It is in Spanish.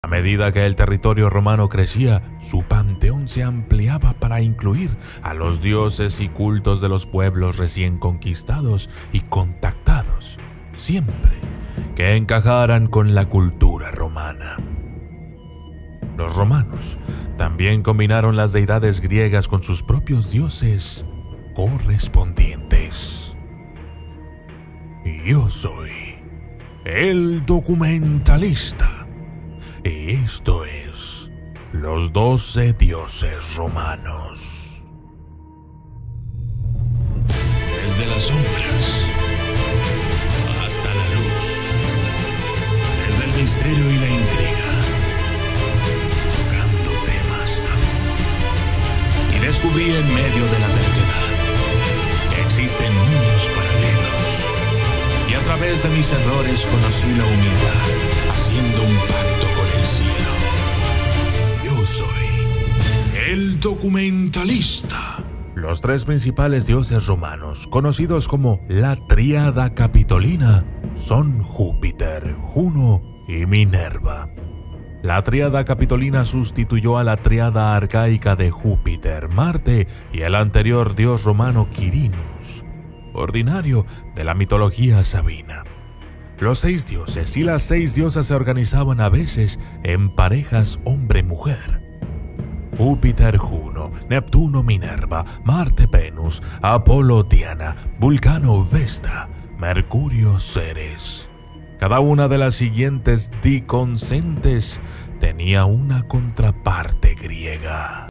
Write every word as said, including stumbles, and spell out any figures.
A medida que el territorio romano crecía, su panteón se ampliaba para incluir a los dioses y cultos de los pueblos recién conquistados y contactados, siempre que encajaran con la cultura romana. Los romanos también combinaron las deidades griegas con sus propios dioses correspondientes. Yo soy el documentalista. Y esto es Los doce dioses romanos. Desde las sombras hasta la luz, desde el misterio y la intriga, tocando temas tabú. Y descubrí en medio de la terquedad que existen mundos paralelos. Y a través de mis errores conocí la humildad, haciendo un pacto con el cielo. Yo soy el documentalista. Los tres principales dioses romanos, conocidos como la Tríada Capitolina, son Júpiter, Juno y Minerva. La Tríada Capitolina sustituyó a la Tríada arcaica de Júpiter, Marte y el anterior dios romano Quirinus, ordinario de la mitología sabina. Los seis dioses y las seis diosas se organizaban a veces en parejas hombre-mujer. Júpiter, Juno, Neptuno, Minerva, Marte, Venus, Apolo, Diana, Vulcano, Vesta, Mercurio, Ceres. Cada una de las siguientes diconsentes tenía una contraparte griega.